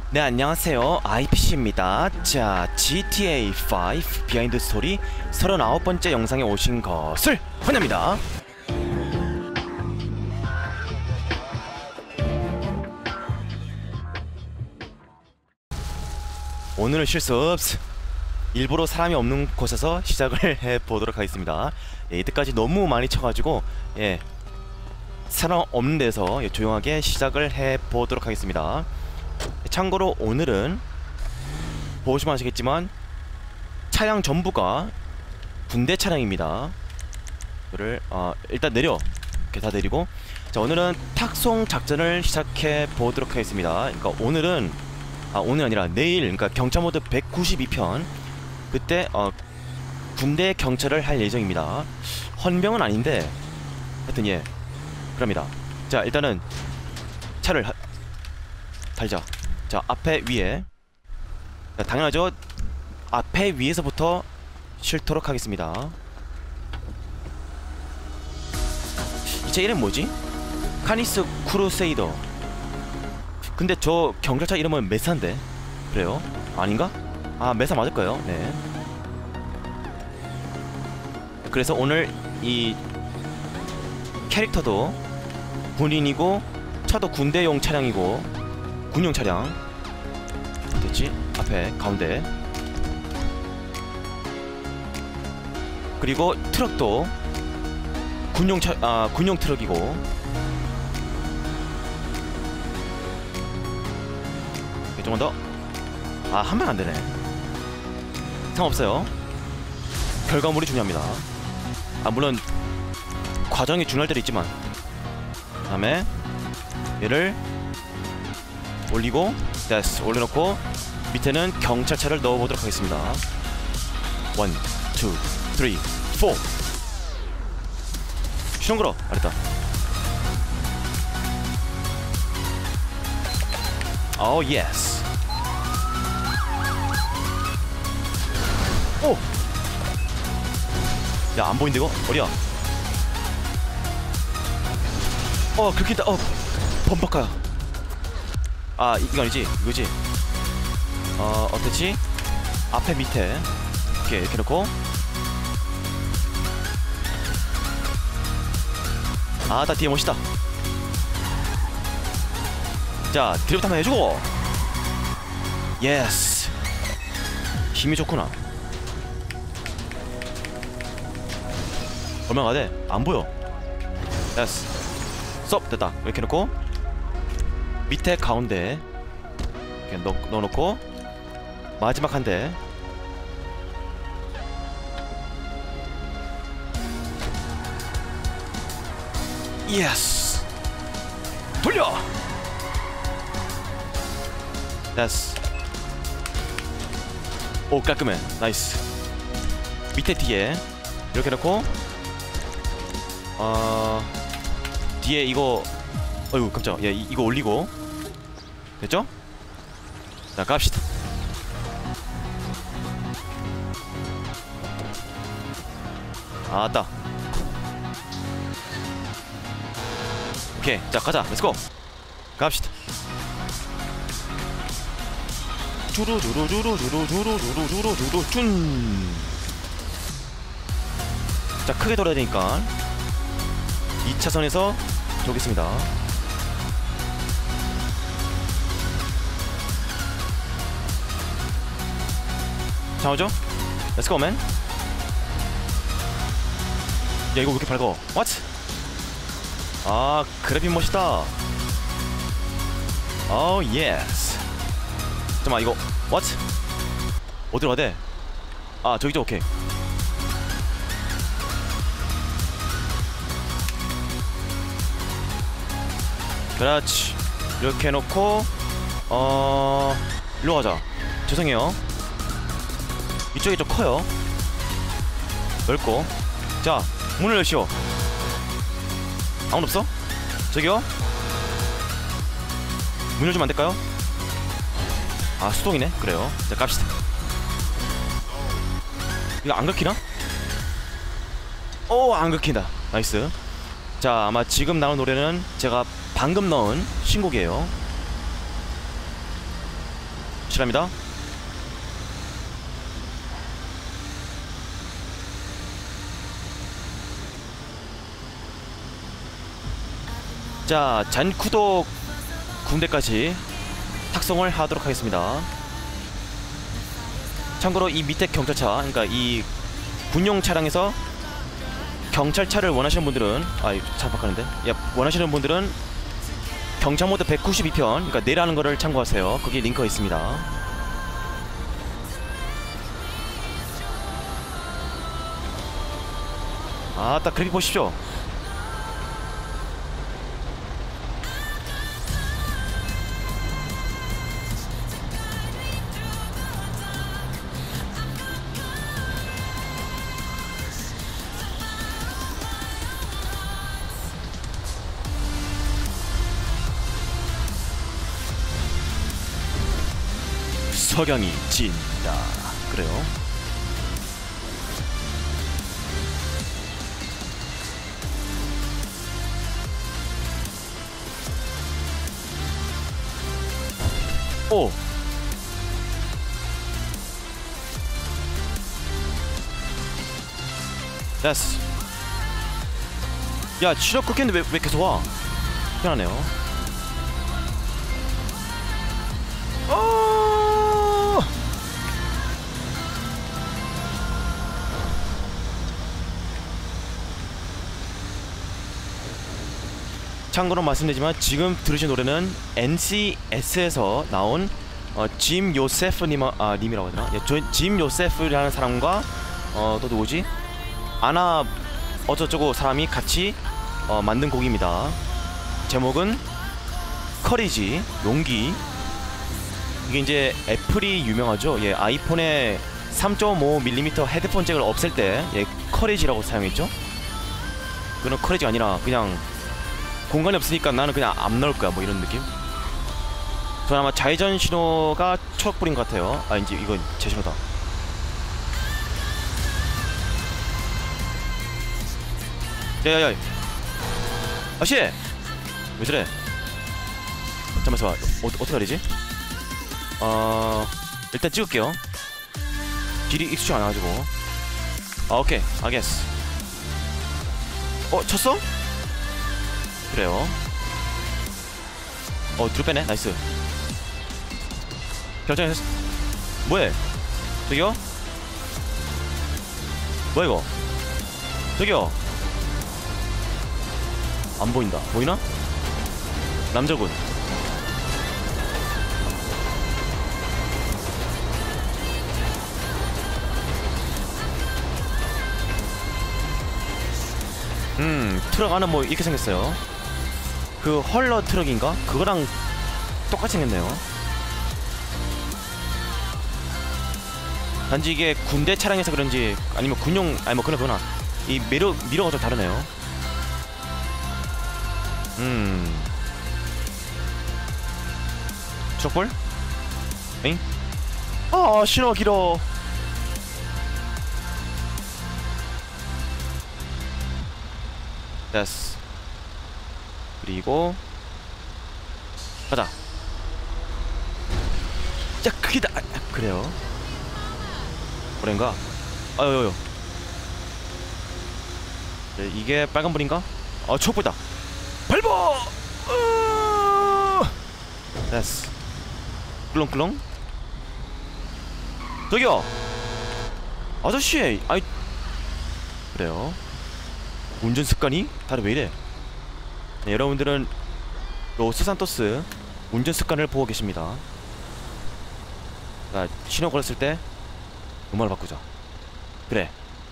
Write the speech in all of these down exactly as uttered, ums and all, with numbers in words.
네, 안녕하세요. 아이피씨입니다. 자, 지티에이 오 비하인드 스토리 서른아홉 번째 영상에 오신 것을 환영합니다. 오늘은 실수 없어. 일부러 사람이 없는 곳에서 시작을 해보도록 하겠습니다. 예, 이때까지 너무 많이 쳐가지고 예, 사람 없는 데서 예, 조용하게 시작을 해보도록 하겠습니다. 참고로 오늘은 보시면 아시겠지만 차량 전부가 군대 차량입니다. 이거를 어, 일단 내려 이렇게 다 내리고, 자, 오늘은 탁송 작전을 시작해 보도록 하겠습니다. 그러니까 오늘은 아 오늘 아니라 내일, 그러니까 경찰 모드 백구십이 편 그때 어, 군대 경찰을 할 예정입니다. 헌병은 아닌데 하여튼 예 그럽니다. 자, 일단은 차를 하, 달자. 자, 앞에 위에, 자, 당연하죠. 앞에 위에서부터 실도록 하겠습니다. 이 차 이름 뭐지? 카니스 크루세이더. 근데 저 경찰차 이름은 메사인데. 그래요? 아닌가? 아, 메사 맞을 거예요. 네. 그래서 오늘 이 캐릭터도 군인이고 차도 군대용 차량이고 군용 차량 됐지? 앞에 가운데, 그리고 트럭도 군용 차, 아 군용 트럭이고, 조금만 더. 아, 한 명 안 되네. 상관없어요. 결과물이 중요합니다. 아, 물론 과정이 중요할 때도 있지만. 그 다음에 얘를 올리고, 됐어. 올려놓고 밑에는 경찰차를 넣어보도록 하겠습니다. 원, 투, 쓰리, 포. 시동 걸어. 알았다. 오, 예스. 오! 야, 안 보인다 이거? 어디야? 어, 그렇게 있다. 어, 범벅가야. 아, 이거 아니지? 이거지? 어, 어땠지? 앞에 밑에 이렇게 이렇게 놓고, 아, 나 뒤에 멋있다. 자, 드리프트 한번 해주고, 예스. 힘이 좋구나. 얼마나 가야 돼? 안 보여. 예스. 쏙 됐다. 이렇게 놓고 밑에 가운데 이렇게 넣, 넣어놓고 마지막 한 대. 예스. 돌려. 됐어. 오, 깔끔해. 나이스. 밑에 뒤에 이렇게 놓고, 어 뒤에 이거, 어이구 깜짝아. 야, 이, 이거 올리고. 됐죠? 자, 갑시다. 아따. 오케이, 자, 가자. 렛츠고. 갑시다. 주루주루주루주루주루주루주루주루 준. 자, 크게 돌아야 되니까 이 차선에서 돌겠습니다. 자, 오죠? 렛츠고 맨. 야, 이거 왜 이렇게 밝어? What? 아, 그래픽 멋있다. 오, 예스. 잠깐만, 이거 What? 어디로 가야 돼? 아, 저기죠. 오케이. 그렇지. 이렇게 해놓고 어... 일로 가자. 죄송해요. 이쪽이 좀 커요. 넓고. 자, 문을 열시오. 아무도 없어? 저기요? 문 열주면 안될까요? 아, 수동이네. 그래요. 자, 갑시다. 이거 안 긁히나? 오, 안 긁힌다. 나이스. 자, 아마 지금 나온 노래는 제가 방금 넣은 신곡이에요. 실합니다. 자, 잔쿠도 군대까지 탁송을 하도록 하겠습니다. 참고로 이 밑에 경찰차, 그러니까 이 군용 차량에서 경찰차를 원하시는 분들은, 아, 차 바꾸는데, 야, 원하시는 분들은 경찰 모드 백구십이 편, 그러니까 내라는 거를 참고하세요. 거기 링크가 있습니다. 아, 딱 그렇게 보십시오. 석양이 진다. 그래요. 오. 됐어. 야, 추적 끊겼는데 왜, 왜 계속 와? 희한하네요. 어. 참고로 말씀드리지만 지금 들으신 노래는 엔씨에스에서 나온 어, 짐 요세프 님, 아, 님이라고 하더라. 예, 저, 짐 요세프라는 사람과 어, 또 누구지? 아나 어쩌저쩌고 사람이 같이 어, 만든 곡입니다. 제목은 커리지, 용기. 이게 이제 애플이 유명하죠. 예, 아이폰에 삼 점 오 밀리미터 헤드폰 잭을 없앨 때 예, 커리지라고 사용했죠. 그건 커리지가 아니라 그냥 공간이 없으니까 나는 그냥 안 넣을 거야, 뭐 이런 느낌. 저는 아마 좌회전 신호가 초록불인 것 같아요. 아, 이제 이건 제 신호다. 야야야, 아씨 왜 저래? 잠깐만, 어, 어떻게 하리지? 어... 일단 찍을게요. 길이 익숙치 않아가지고. 아, 오케이, 알겠어. 어, 쳤어? 그래요. 어, 뒤로 빼네. 나이스. 결정했어. 뭐해? 저기요? 뭐야 이거? 저기요? 안 보인다. 보이나? 남자분. 음, 트럭 안은 뭐 이렇게 생겼어요. 그 헐러 트럭인가? 그거랑 똑같이 생겼네요. 단지 이게 군대 차량에서 그런지 아니면 군용, 아니 뭐 그나 그나 이 미러, 미러가 좀 다르네요. 음, 트럭볼? 엥? 아, 신호 길어. 됐어. 그리고 가자. 야, 크기다. 아, 그래요. 뭐랜가? 아유유. 네, 이게 빨간불인가? 아, 초록불이다. 밟어! 어! 됐어. 꿀렁꿀렁. 저기요, 아저씨. 아이, 그래요. 운전 습관이 다들 왜 이래? 네, 여러분들은 로스산토스 운전 습관을 보고 계십니다. 자, 신호 걸었을 때 음악을 바꾸자. 그래.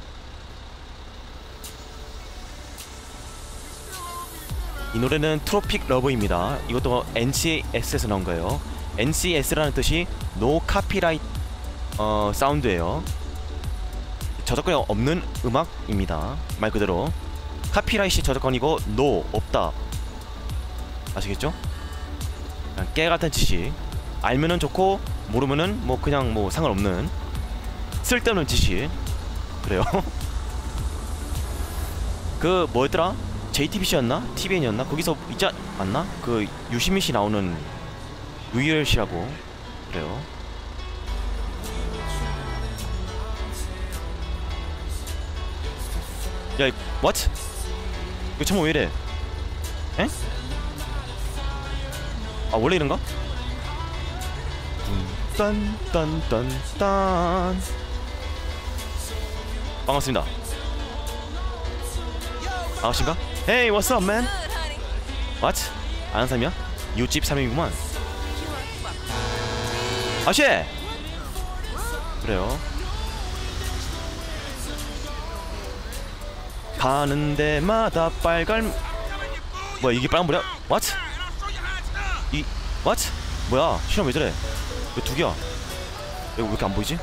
이 노래는 트로픽 러브입니다. 이것도 엔씨에스에서 나온 거예요. 엔씨에스라는 뜻이 노 카피라이트 어, 사운드예요. 저작권이 없는 음악입니다. 말 그대로 카피라이트 저작권이고 노 없다. 아시겠죠? 그냥 깨같은 지식. 알면은 좋고 모르면은 뭐 그냥 뭐 상관없는 쓸데없는 지식. 그래요. 그 뭐였더라? 제이티비씨였나? 티비엔이었나? 거기서 있지 않나? 그 유시민 씨 나오는 유일씨라고. 그래요. 야, what? 이거 참모 왜 이래? 에? 아 원래 이런가? 딴딴딴딴 반갑습니다. 아가씨인가? Hey, what's up, man? What? 아는 사람이야? 이웃집 사람이구만. 아씨! 그래요. 가는 데마다 빨간 뭐야 이게 빨간불이야? What? 이 What? 뭐야 실험 왜 저래? 왜 두 개야? 이거 왜 이렇게 안 보이지?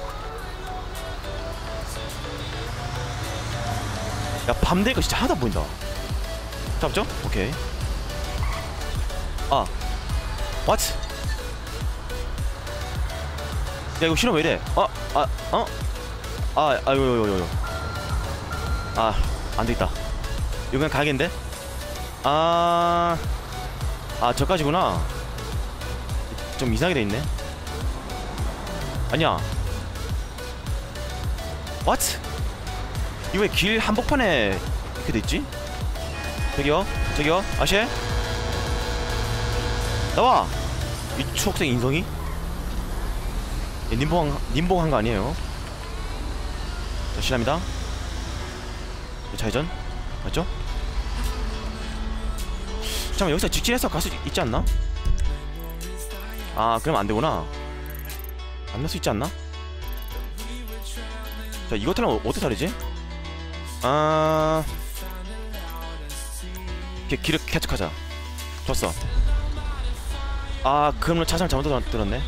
야 밤 되니까 진짜 하나도 안 보인다. 잡죠? 오케이. 아 What? 야 이거 실험 왜 이래? 아 아 어? 아 아유 요 요 요 아 안되겠다. 이거 그냥 가야겠는데? 아... 아 저까지구나. 좀 이상하게 돼있네. 아니야. What? 이거 왜 길 한복판에 이렇게 돼있지? 저기요? 저기요? 아시? 나와! 이 초록색 인성이? 예, 님봉, 님봉한 거 아니에요. 자 실합니다. 좌회전? 맞죠? 잠깐만 여기서 직진해서 갈 수 있지 않나? 아 그럼 안되구나. 안 날 수 있지 않나? 자 이거 타면 어떻게 타리지? 아... 이렇게 길을 개척하자. 좋았어. 아 그러면 차선을 잘못 들었네.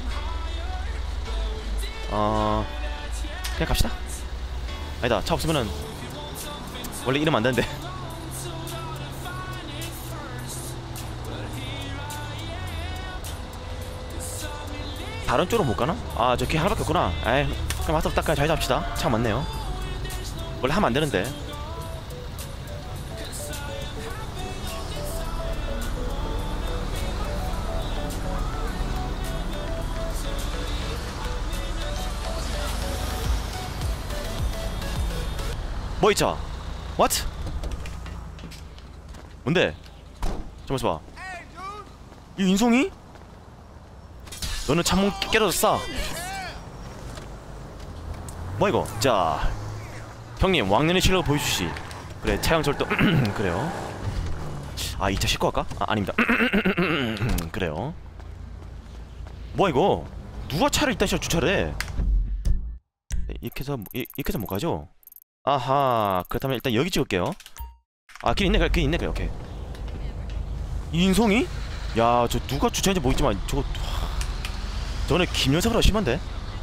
어... 그냥 갑시다. 아니다 차 없으면은 원래 이러면 안되는데. 다른 쪽으로 못가나? 아 저 길 하나밖에 없구나. 에이 그럼 왔다 갔다 잘 잡시다. 차 많네요. 원래 하면 안되는데. 뭐 있자? What? 뭔데? 잠깐만 봐. 이 인성이? 너는 창문 깨졌어. 뭐 이거? 자, 형님 왕년의 실력을 보여주시. 그래 차량 절도. 그래요. 아 이 차 싣고 갈까? 아 아닙니다. 그래요. 뭐 이거? 누가 차를 이따 시간 주차를 해? 이렇게 해서 이렇게 해서 못 가죠? 아하 그렇다면 일단 여기 찍을게요. 아 길 있네. 길 있네. 그래 오케이. 인성이? 야 저 누가 주차했는지 모르겠지만 저거 저번에 김여사보다 심한데?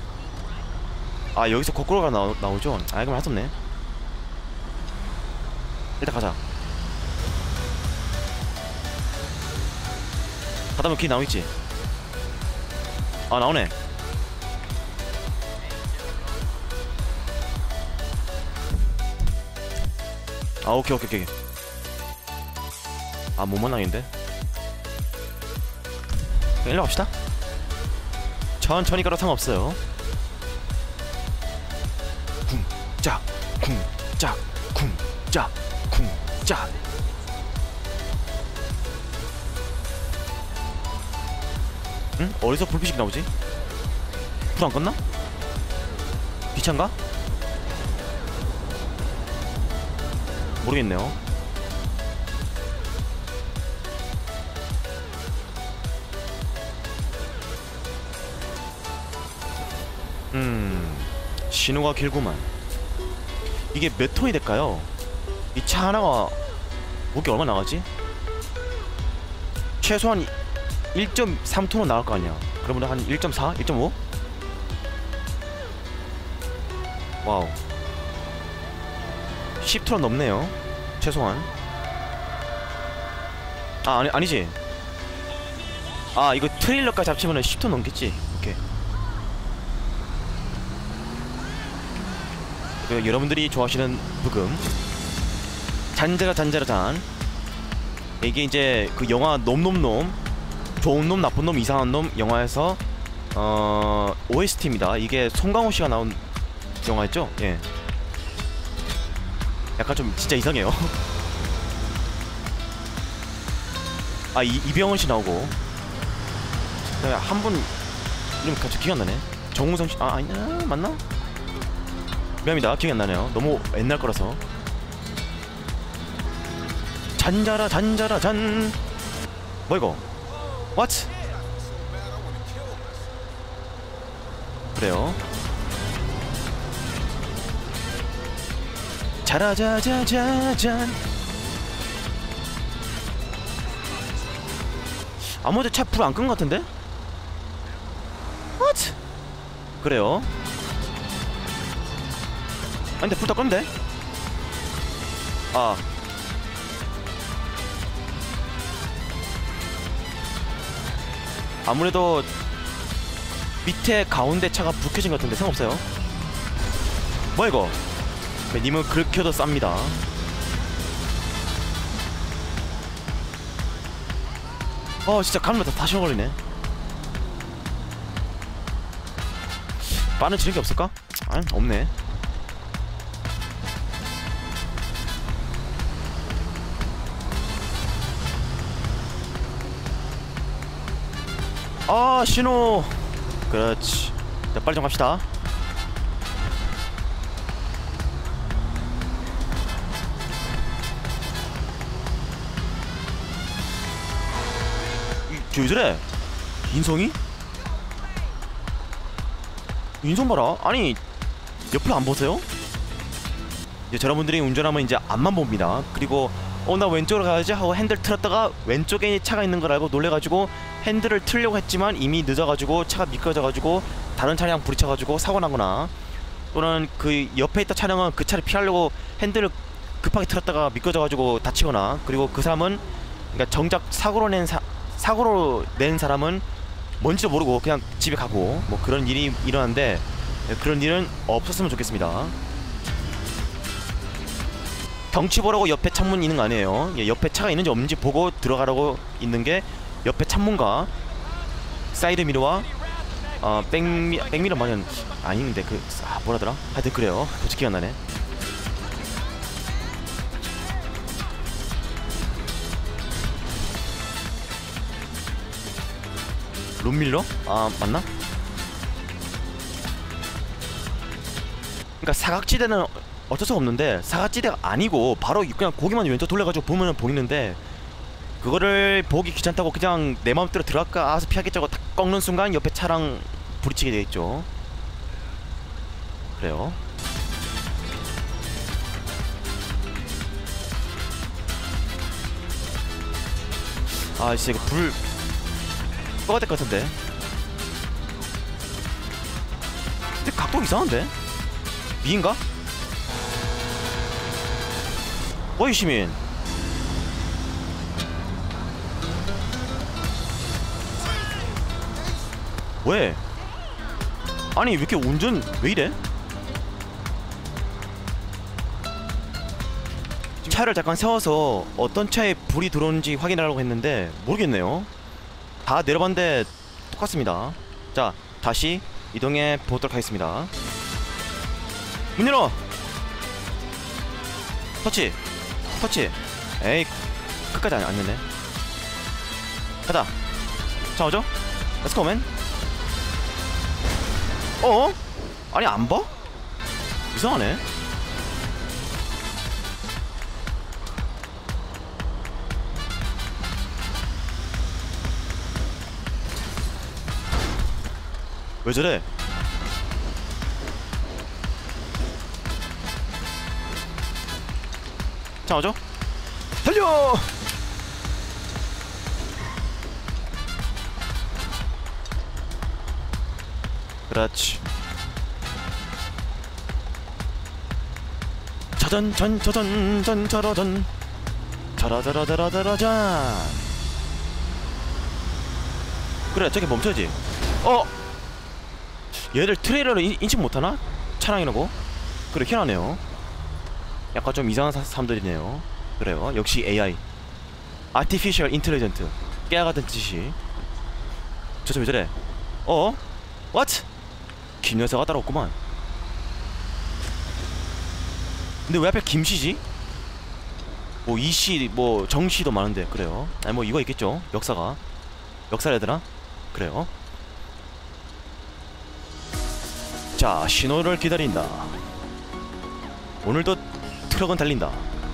아 여기서 거꾸로가 나오, 나오죠? 아 그럼 할 수 없네. 일단 가자. 가다 보면 길 나오겠지? 아 나오네. 아 오케이 오케이 오케이. 아 못 만나겠는데? 일로 갑시다. 천천히 가도 상관없어요. 쿵짝 쿵짝 쿵짝 쿵짝. 응? 어디서 불빛이 나오지? 불 안 껐나? 귀찮가? 모르겠네요. 음... 신호가 길구만. 이게 몇 톤이 될까요? 이 차 하나가 무게 얼마 나가지? 최소한 일 점 삼 톤은 나갈 거 아니야. 그러면 한 일 점 사? 일 점 오? 와우 십 톤은 넘네요 최소한. 아 아니, 아니지. 아 이거 트레일러까지 합치면 십 톤 넘겠지. 오케이. 그, 여러분들이 좋아하시는 부금 잔자가 잔자라잔. 이게 이제 그 영화 놈놈놈 좋은 놈 나쁜 놈 이상한 놈 영화에서 어 오에스티입니다. 이게 송강호씨가 나온 영화였죠? 예. 약간 좀 진짜 이상해요. 아, 이, 이병헌 씨 나오고 한 분 이름 갑자기 기억 안 나네. 정우성 씨, 아 아니야 맞나? 미안합니다, 기억이 안 나네요. 너무 옛날 거라서. 잔자라 잔자라 잔. 뭐 이거? What? 그래요. 자라자자자잔. 아무도 차 불 안 끈 것 같은데? What? 그래요. 아 근데 불 다 끄면 돼? 아 아무래도 밑에 가운데 차가 불 켜진 것 같은데 상관없어요. 뭐야 이거? 님은 긁혀도 쌉니다. 어 진짜 가는데 다시 걸리네. 빠는 지르기 없을까? 아 없네. 아 신호. 그렇지. 자 빨리 좀 갑시다. 저 왜 저래? 인성이? 인성 봐라. 아니 옆을 안 보세요? 이제 여러분들이 운전하면 이제 앞만 봅니다. 그리고 어 나 왼쪽으로 가야지 하고 핸들 틀었다가 왼쪽에 차가 있는 걸 알고 놀래가지고 핸들을 틀려고 했지만 이미 늦어가지고 차가 미끄러져가지고 다른 차량 부딪혀가지고 사고 나거나, 또는 그 옆에 있던 차량은 그 차를 피하려고 핸들을 급하게 틀었다가 미끄러져가지고 다치거나, 그리고 그 사람은 그러니까 정작 사고로 낸 사, 사고로 낸 사람은 뭔지도 모르고 그냥 집에 가고 뭐 그런 일이 일어났는데, 그런 일은 없었으면 좋겠습니다. 경치 보라고 옆에 창문 있는 거 아니에요. 옆에 차가 있는지 없는지 보고 들어가라고 있는 게 옆에 창문과 사이드 미러와 어 백미 백미러 마련 아닌데 그 아 뭐라더라? 하여튼 그래요. 도저히 기억 안 나네. 룸밀러? 아 맞나? 그러니까 사각지대는 어쩔 수가 없는데, 사각지대가 아니고 바로 그냥 고기만 왼쪽 돌려가지고 보면은 보이는데, 그거를 보기 귀찮다고 그냥 내 마음대로 들어갈까 아서 피하겠자고 딱 꺾는 순간 옆에 차랑 부딪히게 되겠죠. 그래요. 아 진짜 이거 불 꺼야 될 것 같은데. 근데 각도 이상한데? 미인가? 어이 시민. 왜? 아니 왜 이렇게 운전 왜 이래? 차를 잠깐 세워서 어떤 차에 불이 들어오는지 확인하려고 했는데 모르겠네요. 다 내려봤는데 똑같습니다. 자 다시 이동해 보도록 하겠습니다. 문 열어. 터치 터치. 에이 끝까지 안, 안 열네. 가자. 자 오죠. 렛츠고 맨. 어? 아니 안 봐? 이상하네. 왜 저래? 자 오죠. 달려! 그렇지. 자전 전 저전 전 저러전 자라자라자라자라잔. 그래 저기 멈춰야지. 어? 얘들 트레일러를 인, 인식 못하나? 차량이라고? 그래 희한하네요. 약간 좀 이상한 사, 사람들이네요. 그래요 역시 에이아이 Artificial Intelligent 깨알같은 짓이. 저저 왜 저래? 어? What? 김여사가 따라왔구만. 근데 왜 앞에 김씨지? 뭐 이씨 뭐 정씨도 많은데 그래요. 아니 뭐 이거 있겠죠. 역사가 역사를 해야 되나? 그래요. 자, 신호를 기다린다. 오늘도 트럭은 달린다.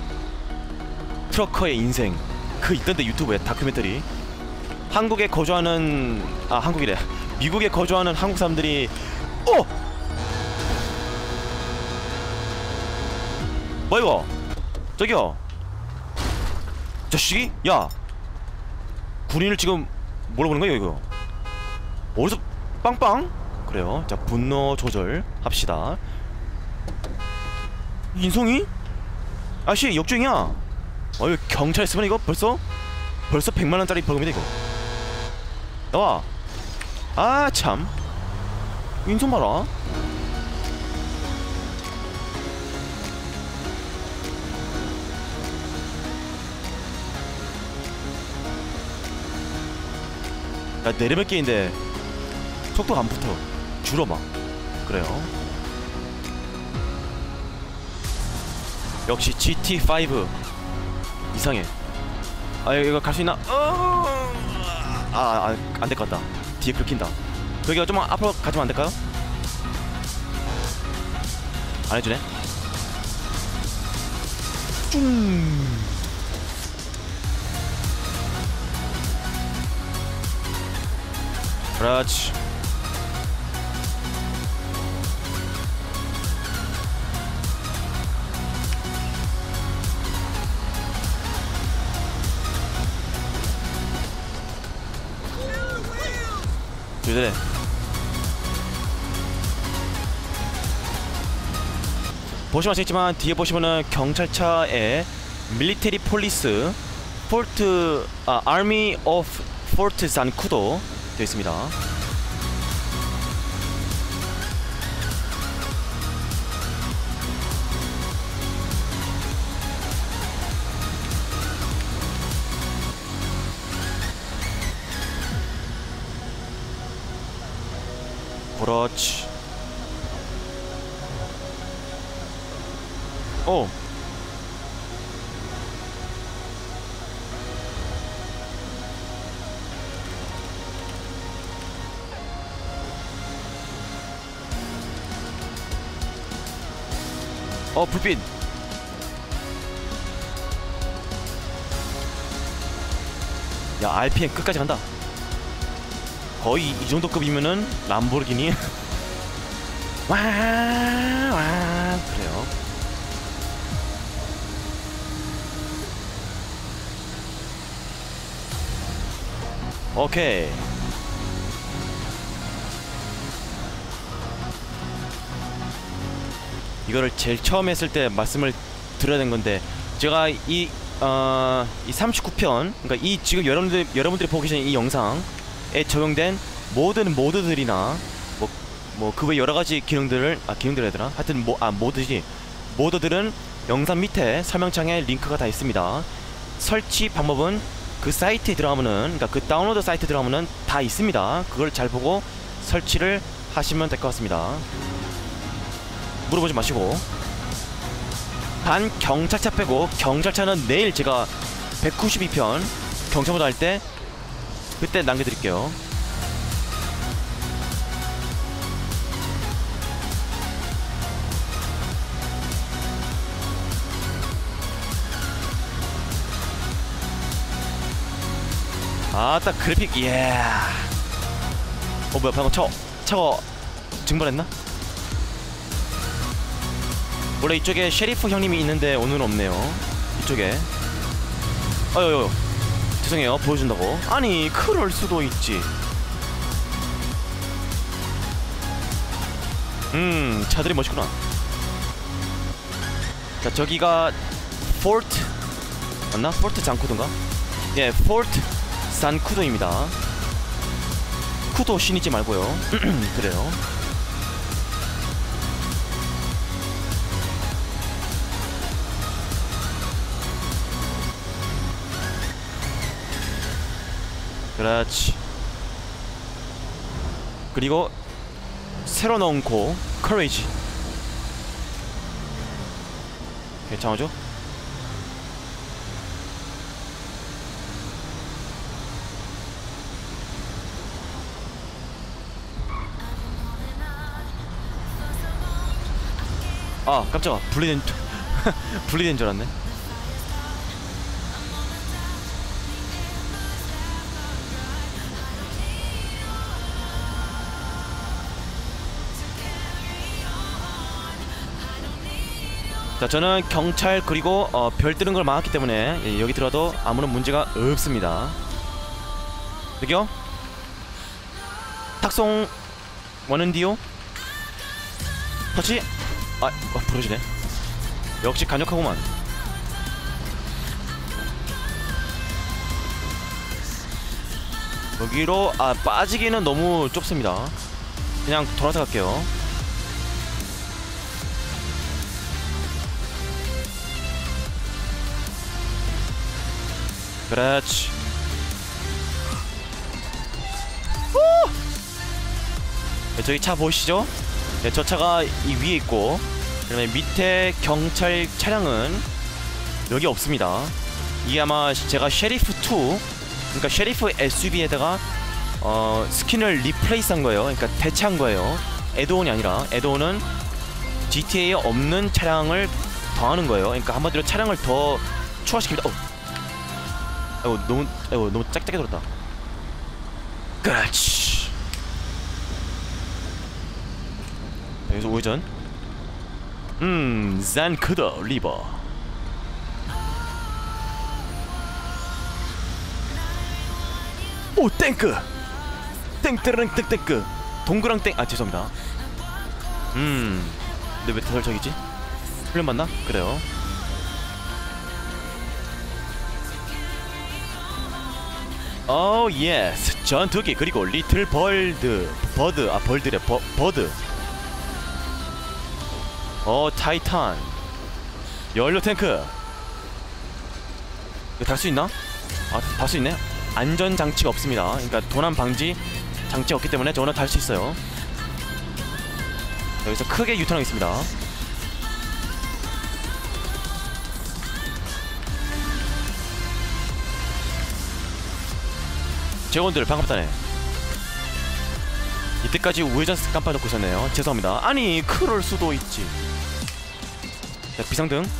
트럭커의 인생. 그 있던데 유튜브에 다큐멘터리. 한국에 거주하는 아 한국이래 미국에 거주하는 한국 사람들이 어! 뭐야 이거? 저기요 자식이? 야 군인을 지금 뭐라 보는 거야 이거? 어디서 빵빵? 그래요. 자, 분노 조절 합시다. 인성이? 아씨 역주행이야. 어이 경찰 있으면 이거 벌써 벌써 백만원짜리 벌금이다 이거. 나와. 아 참 인성 봐라. 야 내리막 게임인데 속도가 안 붙어. 줄어봐. 그래요. 역시 지티 파이브 이상해. 아 이거 갈 수 있나? 어... 아, 아 안 될 것 같다. 뒤에 긁힌다. 여기가 좀만 앞으로 가지면 안 될까요? 안 해주네. 쭝. 그렇지. 조절해. 보시면 아시겠지만 뒤에 보시면은 경찰차에 밀리테리 폴리스 포트 아 아미 오브 포트 산쿠도 되어 있습니다. 그렇지. 어. 어 불빛. 야 알피엠 끝까지 간다. 거의 이 정도 급이면은 람보르기니. 와, 와, 그래요. 오케이. 이거를 제일 처음 했을 때 말씀을 드려야 되는 건데 제가 이 어, 이 삼십구 편 그러니까 이 지금 여러분들 여러분들이 보고 계시는 이 영상 에 적용된 모든 모드들이나 뭐 뭐 그 외 여러 가지 기능들을 아 기능들 해야 되나? 하여튼 뭐 아 모드지 모드들은 영상 밑에 설명창에 링크가 다 있습니다. 설치 방법은 그 사이트에 들어가면은 그러니까 그 다운로드 사이트 들어가면은 다 있습니다. 그걸 잘 보고 설치를 하시면 될 것 같습니다. 물어보지 마시고. 단 경찰차 빼고 경찰차는 내일 제가 백구십이 편 경찰모드 할 때 그때 남겨드릴게요. 아따 그래픽 예. 어 뭐야 방금 차 차가 증발했나? 원래 이쪽에 셰리프 형님이 있는데 오늘은 없네요. 이쪽에. 어여여 죄송해요 보여준다고. 아니 그럴 수도 있지. 음 차들이 멋있구나. 자 저기가 포트 맞나? 포트 잔쿠도인가? 예 포트 산쿠도입니다. 쿠도 신이지 말고요. 그래요. 그렇지. 그리고 새로 넣은 코 커리지 괜찮아죠? 아 깜짝아, 분리된 분리된 줄 알았네. 자, 저는 경찰 그리고 어, 별 뜨는 걸 막았기 때문에 예, 여기 들어도 아무런 문제가 없습니다. 여기요? 탁송 원은디오? 터치? 아, 어, 부러지네. 역시 강력하구만. 여기로 아 빠지기는 너무 좁습니다. 그냥 돌아서 갈게요. 그렇지. 오! 네, 저기 차 보이시죠? 네, 저 차가 이 위에 있고, 그다음에 밑에 경찰 차량은 여기 없습니다. 이게 아마 제가 셰리프 투, 그러니까 셰리프 에스유브이에다가 어, 스킨을 리플레이스한 거예요. 그러니까 대체한 거예요. 애드온이 아니라. 애드온은 지티에이에 없는 차량을 더하는 거예요. 그러니까 한마디로 차량을 더 추가시킵니다. 어. 아이고 너무 아이고 너무 짝짝이 돌았다. 그렇지. 여기서 우회전. 음, 잔크더 리버. 오, 땡크. 땡뜨르릉 땡땡크. 동그랑 땡. 아 죄송합니다. 음, 근데 왜 다설적이지? 훈련 맞나? 그래요. 오 예스. 전투기 그리고 리틀 벌드 버드 아 벌드래 버, 버드 어 타이탄 연료 탱크. 이거 달 수 있나? 아 달 수 있네. 안전 장치가 없습니다. 그러니까 도난 방지 장치가 없기 때문에 저거는 달 수 있어요. 여기서 크게 유턴하겠습니다. 직원들 반갑다네. 이때까지 우회전 깜빡놓고 있었네요. 죄송합니다. 아니 그럴 수도 있지. 자, 비상등.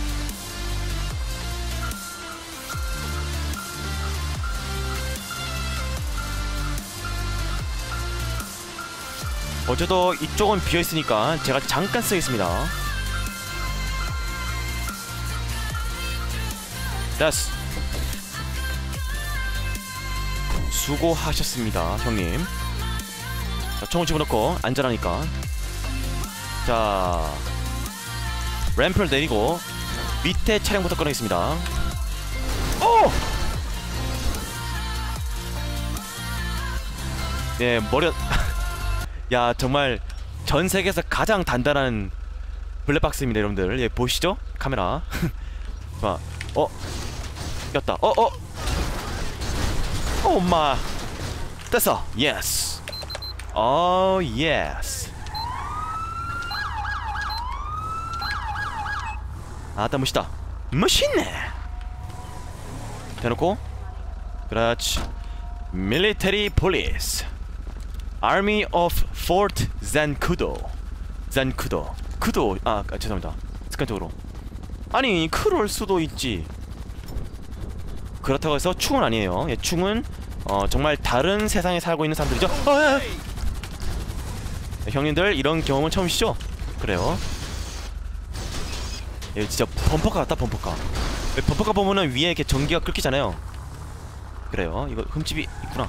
어제도 이쪽은 비어있으니까 제가 잠깐 쓰겠습니다. 됐어. 수고하셨습니다 형님. 자, 총을 집어넣고 안전하니까. 자, 램프를 내리고 밑에 차량부터 꺼내겠습니다. 오! 네, 머리 야 정말 전세계에서 가장 단단한 블랙박스입니다 여러분들. 예, 보시죠 카메라. 봐. 어? 꼈다. 어? 어? 오마. 됐어. 예스. 오 예스. 아따 멋있다. 멋있네. 대놓고. 그렇지. 밀리터리 폴리스 Army of Fort Zancudo. Zancudo. 쿠도. 아, 아 죄송합니다. 습관적으로. 아니 그럴 수도 있지. 그렇다고 해서 충은 아니에요. 예, 충은 어, 정말 다른 세상에 살고 있는 사람들이죠. 어, 예, 형님들 이런 경험은 처음이시죠? 그래요. 예, 진짜 범퍼카 같다 범퍼카. 예, 범퍼카 보면은 위에 이렇게 전기가 끓기잖아요. 그래요. 이거 흠집이 있구나.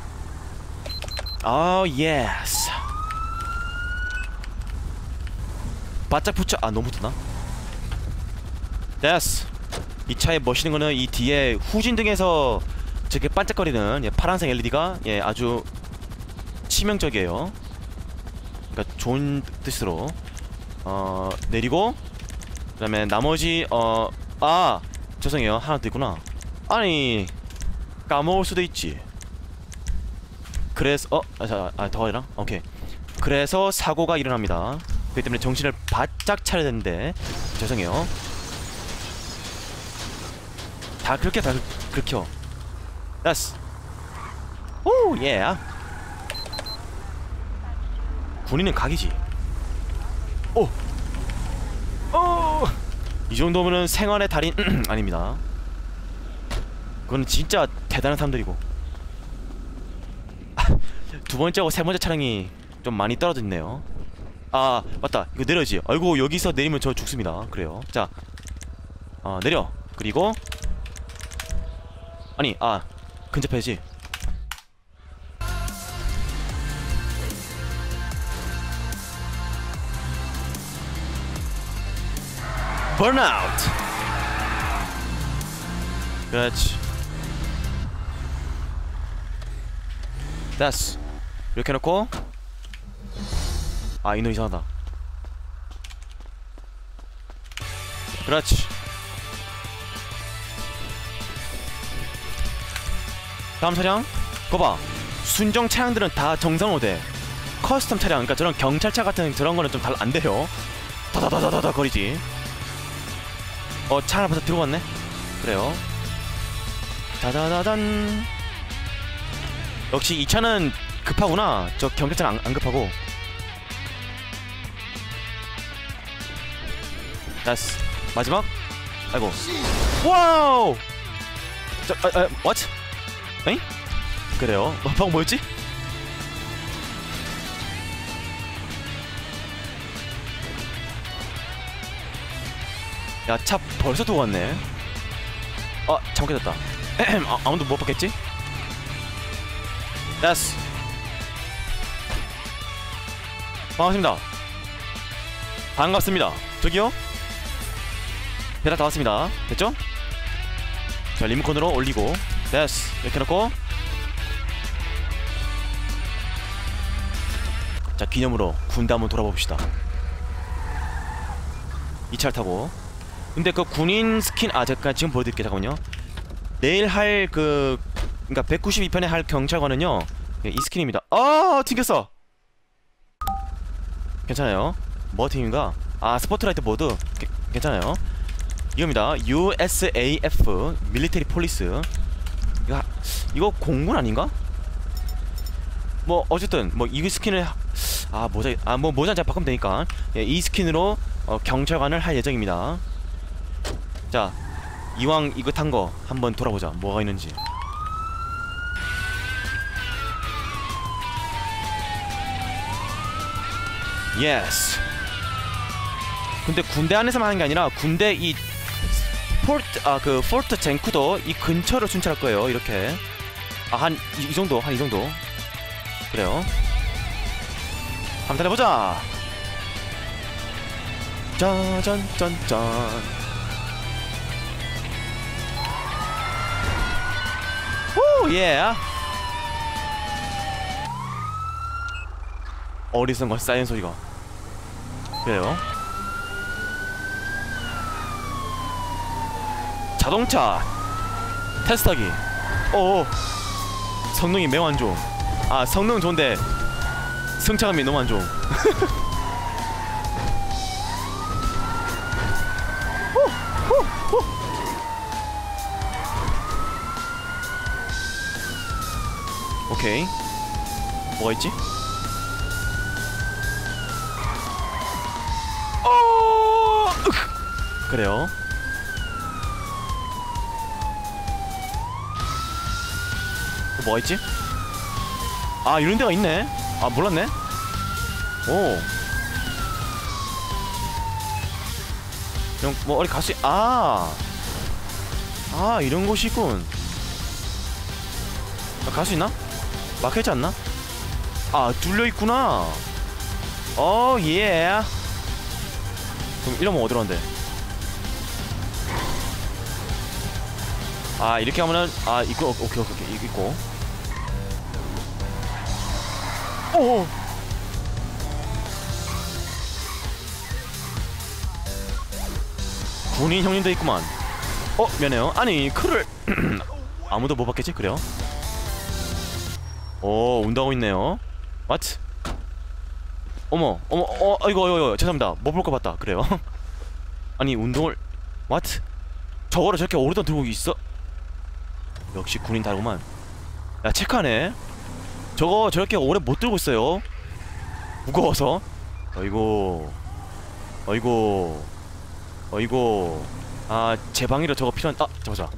아 예스. 바짝 붙여. 아 너무 붙었나? 됐어. 이 차에 멋있는 거는 이 뒤에 후진등에서 저렇게 반짝거리는 예, 파란색 엘이디가 예, 아주 치명적이에요. 그러니까 좋은 뜻으로 어 내리고 그다음에 나머지 어 아 죄송해요 하나 더 있구나. 아니 까먹을 수도 있지. 그래서 어? 아, 자, 아, 더 해라? 오케이. 그래서 사고가 일어납니다. 그렇기 때문에 정신을 바짝 차려야 되는데 죄송해요. 다 그렇게 다 긁혀. 됐어. 오 예. 군인은 각이지. 오. 어! 이 정도면은 생활의 달인 아닙니다. 그건 진짜 대단한 사람들이고. 두 번째하고 세 번째 차량이 좀 많이 떨어져 있네요. 아 맞다, 이거 내려지. 아이고, 여기서 내리면 저 죽습니다. 그래요. 자, 어 내려. 그리고 아니 아 근접해야지. 번아웃. 그렇지. 됐어. 이렇게 해놓고, 아 이놈 이상하다. 그렇지. 다음 차량 거봐. 순정 차량들은 다 정상으로 돼. 커스텀 차량, 그러니까 저런 경찰차 같은 저런 거는 좀 잘 안 돼요. 다다다다다다 거리지. 어, 차 하나 벌써 들어갔네. 그래요. 다다다단. 역시 이 차는 급하구나. 저 경찰차는 안, 안 급하고. 됐어. 마지막. 아이고. 와우. 저, 아, 아, what? 에잉? 그래요. 어, 방금 뭐였지? 야, 차 벌써 두고 왔네. 아, 잘못했다. 아, 아무도 못 봤겠지? 됐어. 반갑습니다. 반갑습니다. 저기요? 배달 다 왔습니다. 됐죠? 자, 리모컨으로 올리고. 됐어. 이렇게 놓고. 자, 기념으로 군대 한번 돌아봅시다. 이 차를 타고. 근데 그 군인 스킨, 아 잠깐 지금 보여드릴게요. 잠깐만요. 내일 할 그, 그니까 백구십이 편에 할 경찰관은요, 이 스킨입니다. 아 튕겼어. 괜찮아요. 뭐 팀인가? 아 스포트라이트 모드. 게, 괜찮아요. 이겁니다. 유에스에이에프 밀리터리 폴리스. 이거, 이거 공군 아닌가? 뭐 어쨌든 뭐 이 스킨을, 아 모자, 아 뭐 모자 잘 바꾸면 되니까. 예, 이 스킨으로 어, 경찰관을 할 예정입니다. 자, 이왕 이거 탄 거 한번 돌아보자. 뭐가 있는지. 예스. 근데 군대 안에서만 하는 게 아니라 군대 이 포르트, 아 그 포르트 젠쿠도 이 근처를 순찰할 거예요. 이렇게. 아 한 이 정도, 한 이 정도. 그래요. 한번 달려보자. 짠짠짠짠. 오 예. 어리석은 걸 쌓인 소리가. 그래요. 자동차 테스트하기. 오, 성능이 매우 안 좋음. 아 성능은 좋은데 승차감이 너무 안 좋음. 오케이. 뭐가 있지? 어 그래요. 뭐가 있지? 아 이런 데가 있네. 아 몰랐네. 오. 그냥 뭐 어디 갈 수, 아. 아 이런 곳이 있군. 아, 갈 수 있나? 막혀있지 않나? 아 뚫려있구나. 어 예. 그럼 이러면 어디로 간대? 아 이렇게 하면은, 아 이거 오케이 오케이 오케이 이거 있고. 오. 군인 형님도 있구만. 어 미안해요. 아니 크를 아무도 못 봤겠지? 그래요. 오 운동하고 있네요. What? 어머 어머 어 아이고 아이고 죄송합니다. 못 볼 거 봤다. 그래요. 아니 운동을 What? 저거를 저렇게 오르던 들고 있어? 역시 군인 다르구만. 야 체크하네. 저거 저렇게 오래 못 들고 있어요. 무거워서. 아이고 아이고 어이고. 아, 제 방이라 저거 필요한. 아, 잠깐만.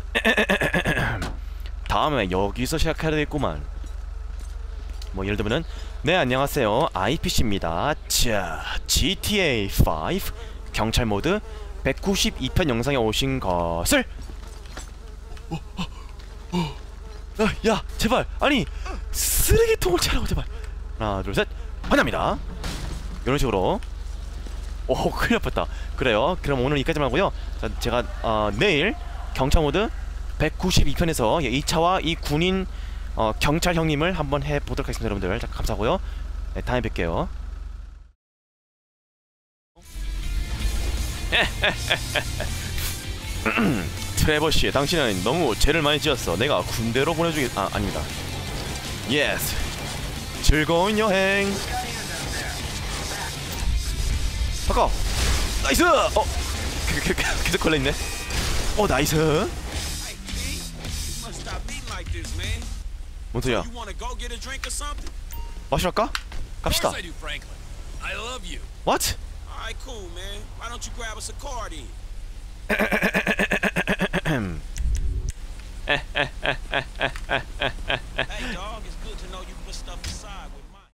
다음에 여기서 시작해야 되겠구만. 뭐 예를 들면은 네 안녕하세요 아이피씨입니다. 자 지티에이 오 경찰 모드 백구십이 편 영상에 오신 것을 어, 어, 어. 아, 야 제발 아니 쓰레기통을 차라고 제발. 하나 둘 셋 환영합니다. 이런 식으로. 오 큰일 났다. 그래요 그럼 오늘 여기까지만 하고요. 자, 제가 어, 내일 경찰 모드 백구십이 편에서 이 차와 이 군인 어, 경찰 형님을 한번 해보도록 하겠습니다. 여러분들 자, 감사하고요. 네, 다음에 뵐게요. 트레버씨 당신은 너무 죄를 많이 지었어. 내가 군대로 보내주기. 아 아닙니다. 예스 즐거운 여행. 바꿔 나이스. 어 계속 걸려있네. 어 나이스. 뭔 소리야? 마시러 갈까? 갑시다. What?